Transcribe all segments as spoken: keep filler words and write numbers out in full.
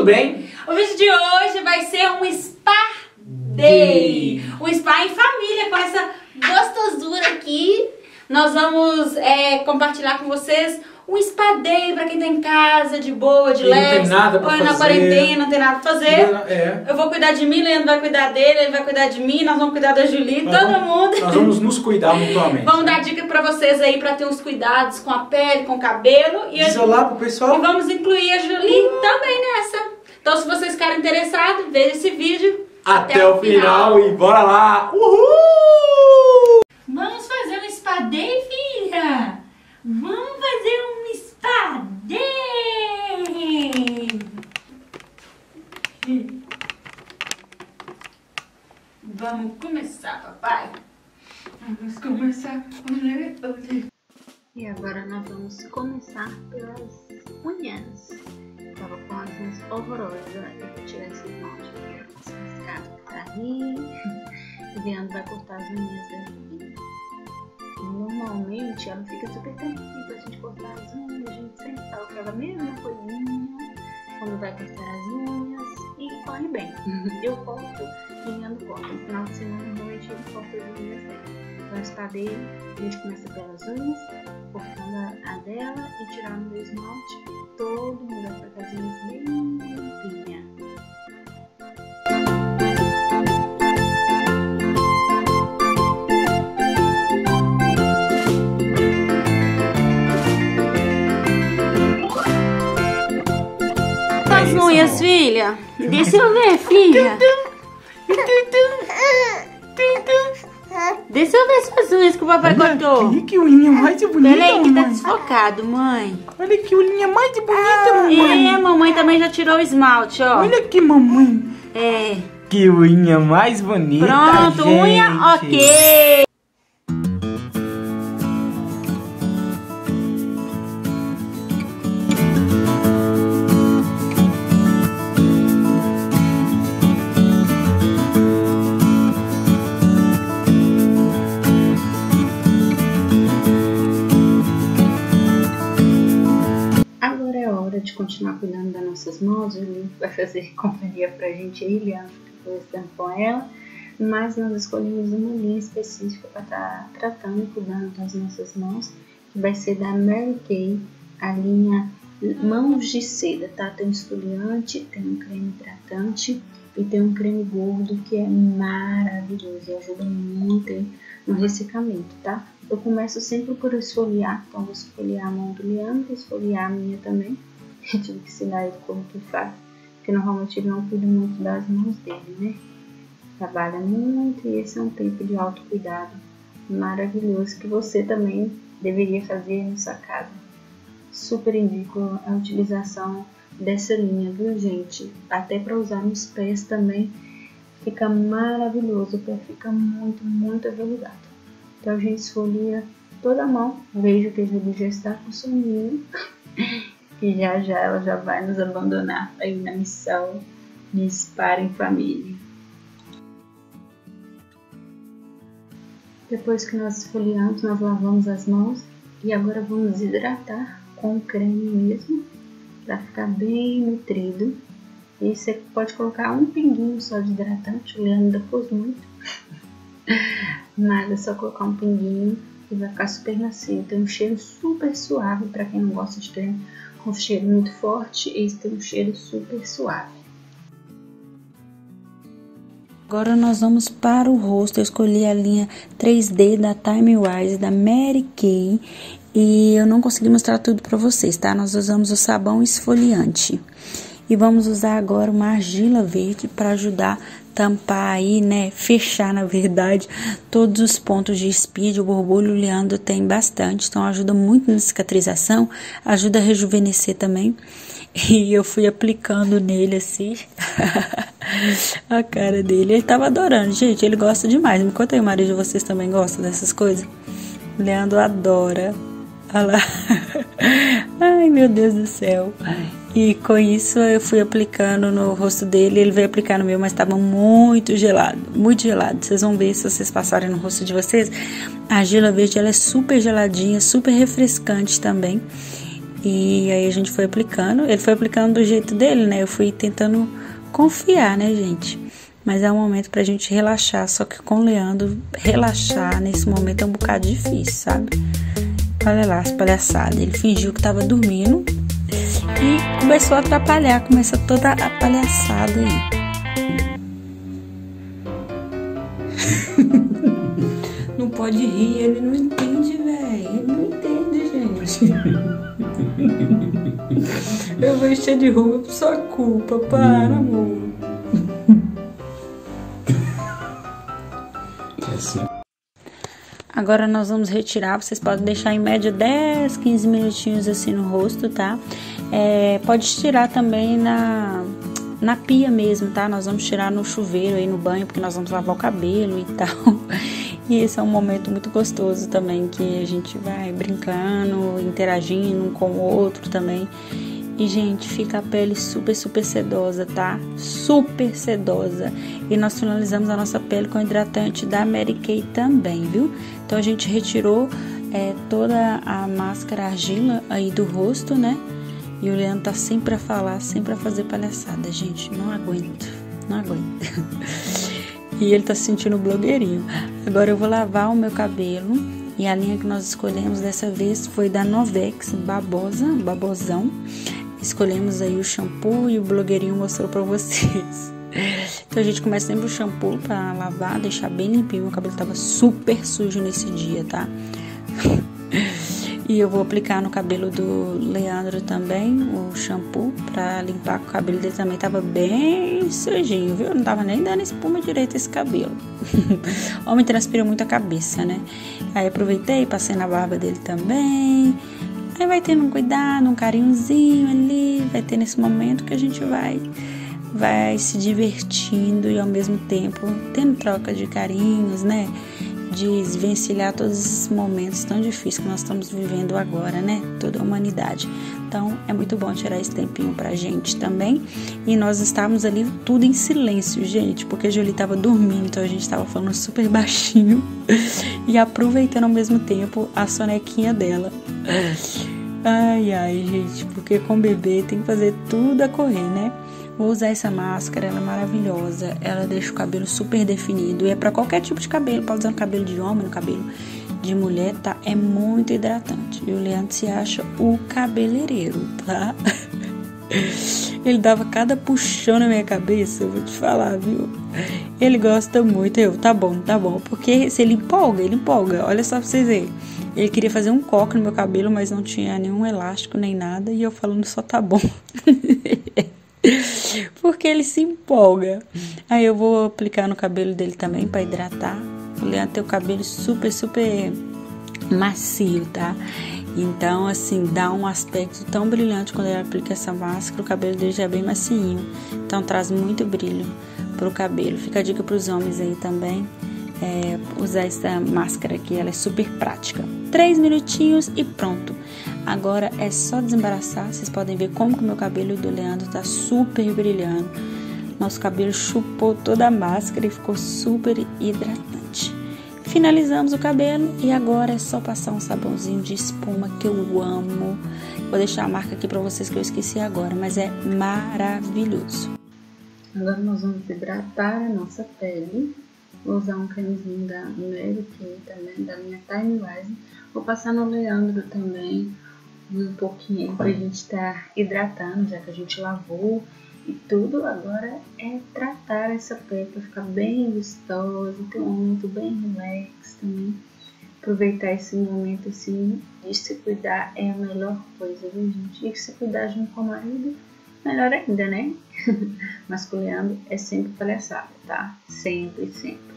tudo bem? O vídeo de hoje vai ser um spa day, um spa em família com essa gostosura aqui. Nós vamos é, compartilhar com vocês um spa day pra quem tá em casa, de boa, de leve. Não tem nada pra fazer. Na quarentena, não tem nada pra fazer. É. Eu vou cuidar de mim, Leandro vai cuidar dele, ele vai cuidar de mim, nós vamos cuidar da Julie, nós todo vamos, mundo. Nós vamos nos cuidar mutuamente. Vamos dar dica pra vocês aí pra ter uns cuidados com a pele, com o cabelo. E Diz olá pro pessoal. E vamos incluir a Julie uh! também nessa. Então se vocês ficarem interessados, veja esse vídeo até, até o final. final e bora lá. Uhul! Vamos fazer um spa day, filha? Vamos fazer um spa day! Vamos começar, papai? Vamos começar hoje. E agora nós vamos começar pelas unhas. Tava com as unhas horrorosas. Eu vou tirar esse esmalte aqui, esse riscado que tá ali. O Leandro vai cortar as unhas daqui. Normalmente ela fica super tranquila pra gente cortar as unhas. A gente sempre fala aquela mesma coisinha quando vai cortar as unhas e corre bem. Eu corto e o Leandro corta. No final de semana, normalmente ele corta as unhas dela. Então, a spa dele, a gente começa pelas unhas, cortando a dela e tirando o esmalte. Todo mundo vai ficar com as unhas bem limpinhas. As unhas, filha. Deixa eu ver, filha. Deixa eu ver suas unhas que o papai cortou. Olha que unha mais bonita, Peraí, que tá mãe. desfocado, mãe. Olha que unha mais bonita, mamãe. É, mamãe também já tirou o esmalte, ó. Olha que mamãe. É. Que unha mais bonita, Pronto, gente. unha ok. De continuar cuidando das nossas mãos, ele vai fazer companhia pra gente aí, Leandro ficou estando com ela, mas nós escolhemos uma linha específica para estar tá tratando e cuidando das nossas mãos, que vai ser da Mary Kay, a linha Mãos de Seda, tá? Tem um esfoliante, tem um creme hidratante e tem um creme gordo que é maravilhoso e ajuda muito no ressecamento, tá? Eu começo sempre por esfoliar, então vou esfoliar a mão do Leandro, esfoliar a minha também. Eu tive que ensinar ele como que faz, porque normalmente ele não cuida muito das mãos dele, né? Trabalha muito e esse é um tempo de autocuidado maravilhoso que você também deveria fazer na sua casa. Super indico a utilização dessa linha, viu, gente? Até para usar nos pés também fica maravilhoso, o pé fica muito, muito aveludado. Então a gente esfolia toda a mão, vejo que a Julie já está com soninho. E já já ela já vai nos abandonar aí na missão de spa em família. Depois que nós esfoliamos, nós lavamos as mãos e agora vamos hidratar com o creme mesmo, para ficar bem nutrido. E você pode colocar um pinguinho só de hidratante, o Leandro ainda pôs muito, mas é só colocar um pinguinho e vai ficar super macio. Tem um cheiro super suave para quem não gosta de creme com cheiro muito forte, esse tem um cheiro super suave. Agora nós vamos para o rosto. Eu escolhi a linha três D da Time Wise, da Mary Kay, e eu não consegui mostrar tudo para vocês, tá? Nós usamos o sabão esfoliante. E vamos usar agora uma argila verde para ajudar a tampar aí, né, fechar na verdade todos os pontos de speed. O borbulho, o Leandro tem bastante, então ajuda muito na cicatrização, ajuda a rejuvenescer também. E eu fui aplicando nele assim, a cara dele, ele tava adorando, gente, ele gosta demais. Me conta aí, marido, vocês também gostam dessas coisas? O Leandro adora. Olha lá. Ai, meu Deus do céu. E com isso eu fui aplicando no rosto dele. Ele veio aplicar no meu, mas estava muito gelado, muito gelado. Vocês vão ver se vocês passarem no rosto de vocês. A argila verde, ela é super geladinha, super refrescante também. E aí a gente foi aplicando, ele foi aplicando do jeito dele, né? Eu fui tentando confiar, né, gente? Mas é um momento pra gente relaxar, só que com o Leandro, relaxar nesse momento é um bocado difícil, sabe? Olha lá as palhaçadas, ele fingiu que tava dormindo e começou a atrapalhar, começa toda a palhaçada aí. Não pode rir, ele não entende, velho. Ele não entende, gente. Eu vou encher de roupa por sua culpa. Para, amor. Agora nós vamos retirar. Vocês podem deixar em média dez, quinze minutinhos assim no rosto, tá? É, pode tirar também na... na pia mesmo, tá? Nós vamos tirar no chuveiro aí no banho, porque nós vamos lavar o cabelo e tal. E esse é um momento muito gostoso também, que a gente vai brincando, interagindo um com o outro também. E, gente, fica a pele super, super sedosa, tá? Super sedosa. E nós finalizamos a nossa pele com hidratante da Mary Kay também, viu? Então, a gente retirou é, toda a máscara argila aí do rosto, né? E o Leandro tá sempre a falar, sempre a fazer palhaçada, gente. Não aguento, não aguento. E ele tá se sentindo blogueirinho. Agora eu vou lavar o meu cabelo. E a linha que nós escolhemos dessa vez foi da Novex Babosa, Babosão. Escolhemos aí o shampoo e o blogueirinho mostrou pra vocês. Então a gente começa sempre o shampoo pra lavar, deixar bem limpinho. Meu cabelo tava super sujo nesse dia, tá? E eu vou aplicar no cabelo do Leandro também o shampoo pra limpar, que o cabelo dele também tava bem sujinho, viu? Não tava nem dando espuma direito esse cabelo. Homem transpira muito a cabeça, né? Aí aproveitei, passei na barba dele também. Aí vai tendo um cuidado, um carinhozinho ali, vai ter nesse momento que a gente vai, vai se divertindo e ao mesmo tempo tendo troca de carinhos, né? De desvencilhar todos esses momentos tão difíceis que nós estamos vivendo agora, né? Toda a humanidade. Então, é muito bom tirar esse tempinho pra gente também. E nós estávamos ali tudo em silêncio, gente, porque a Jolie tava dormindo, então a gente tava falando super baixinho e aproveitando ao mesmo tempo a sonequinha dela. Ai, ai, gente, porque com o bebê tem que fazer tudo a correr, né? Vou usar essa máscara, ela é maravilhosa, ela deixa o cabelo super definido, e é pra qualquer tipo de cabelo, pode usar no cabelo de homem, no cabelo de mulher, tá? É muito hidratante, e o Leandro se acha o cabeleireiro, tá? Ele dava cada puxão na minha cabeça, eu vou te falar, viu? Ele gosta muito, eu, tá bom, tá bom, porque se ele empolga, ele empolga, olha só pra vocês verem. Ele queria fazer um coque no meu cabelo, mas não tinha nenhum elástico nem nada, e eu falando só tá bom. Porque ele se empolga. Aí eu vou aplicar no cabelo dele também pra hidratar. O Leandro tem o cabelo super, super macio, tá? Então, assim, dá um aspecto tão brilhante quando ele aplica essa máscara. O cabelo dele já é bem macinho. Então, traz muito brilho pro cabelo. Fica a dica pros homens aí também. É, usar essa máscara aqui, ela é super prática. Três minutinhos e pronto. Agora é só desembaraçar. Vocês podem ver como que o meu cabelo do Leandro tá super brilhando. Nosso cabelo chupou toda a máscara e ficou super hidratante. Finalizamos o cabelo e agora é só passar um sabãozinho de espuma que eu amo. Vou deixar a marca aqui pra vocês que eu esqueci agora, mas é maravilhoso. Agora nós vamos hidratar a nossa pele. Vou usar um cremezinho da Mary Kay também, da minha Time Wise. Vou passar no Leandro também um pouquinho aí pra gente estar hidratando, já que a gente lavou e tudo. Agora é tratar essa pele pra ficar bem vistosa, ter um momento bem relax também. Aproveitar esse momento assim de se cuidar é a melhor coisa, viu, gente? E se cuidar junto com o marido, melhor ainda, né? Mas com o Leandro é sempre palhaçada, tá? Sempre, sempre.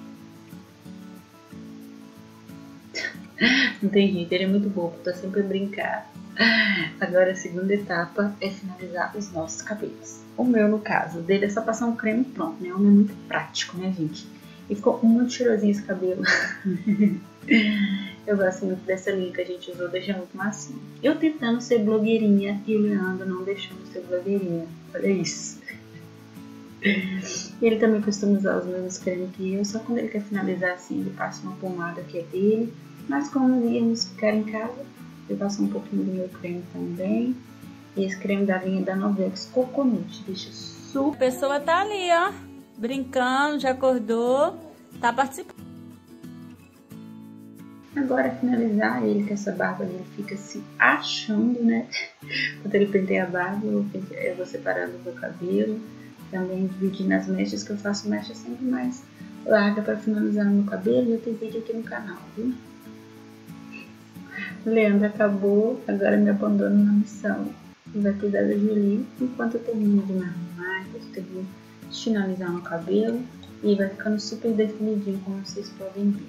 Não tem jeito, ele é muito bobo, tá sempre a brincar. Agora a segunda etapa é finalizar os nossos cabelos. O meu, no caso, dele é só passar um creme e pronto, né? O meu é muito prático, né, gente? E ficou muito cheirosinho esse cabelo. Eu gosto muito dessa linha que a gente usou, deixa muito macio. Eu tentando ser blogueirinha e o Leandro não deixando ser blogueirinha. Olha isso. Ele também costuma usar os mesmos cremes que eu, só quando ele quer finalizar assim, ele passa uma pomada que é dele. Mas como íamos ficar em casa, Vou passar um pouquinho do meu creme também. E esse creme da linha da Novex Coconut. Deixa super... A pessoa tá ali, ó, brincando, já acordou, tá participando. Agora finalizar ele, que essa barba dele fica se achando, né? Quando ele penteia a barba, eu, eu vou separando o meu cabelo. Também dividindo as mechas, que eu faço mecha sempre mais larga para finalizar no meu cabelo. Já tem vídeo aqui no canal, viu? Leandro acabou, agora me abandono na missão. Ele vai cuidar da Julie, enquanto eu termino de me arrumar, eu termino de finalizar no cabelo. E vai ficando super definidinho, como vocês podem ver.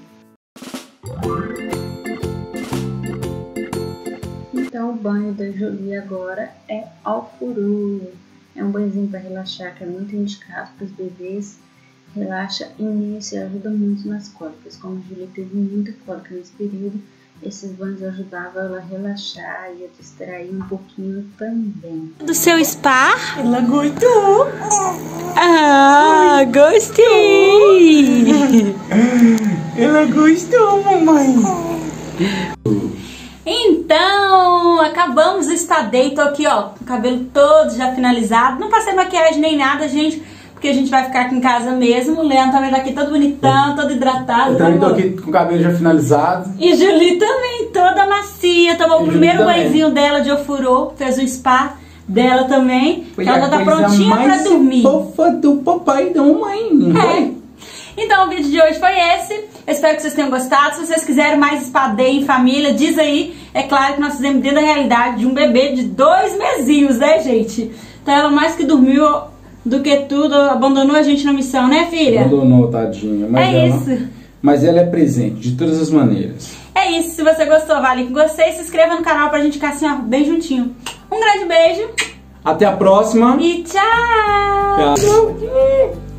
Então o banho da Julie agora é ao furu. É um banhozinho para relaxar, que é muito indicado para os bebês. Relaxa imenso e ajuda muito nas cólicas. Como a Julie teve muita cólica nesse período, esses banhos ajudavam ela a relaxar e a distrair um pouquinho também. Do seu spa? Ela gostou. Ah, gostei. Ela gostou, mamãe. Então, acabamos o spa day. Tô aqui, ó, com o cabelo todo já finalizado. Não passei maquiagem nem nada, gente, porque a gente vai ficar aqui em casa mesmo. O Leandro também tá aqui todo bonitão, todo hidratado. Eu também tô aqui com o cabelo já finalizado. E Julie também, toda macia. Tomou o primeiro banhozinho dela de ofurô. Fez o spa dela também. Foi ela já tá prontinha pra dormir. Fofa do papai e da mamãe. É. Então o vídeo de hoje foi esse. Eu espero que vocês tenham gostado. Se vocês quiserem mais spa day em família, diz aí. É claro que nós fizemos dentro da realidade de um bebê de dois mesinhos, né, gente? Então ela mais que dormiu do que tudo, abandonou a gente na missão, né, filha? Abandonou, tadinha. Mas é ela, isso. Mas ela é presente, de todas as maneiras. É isso. Se você gostou, vale que gostei. Se inscreva no canal pra gente ficar assim, ó, bem juntinho. Um grande beijo. Até a próxima. E tchau. Tchau.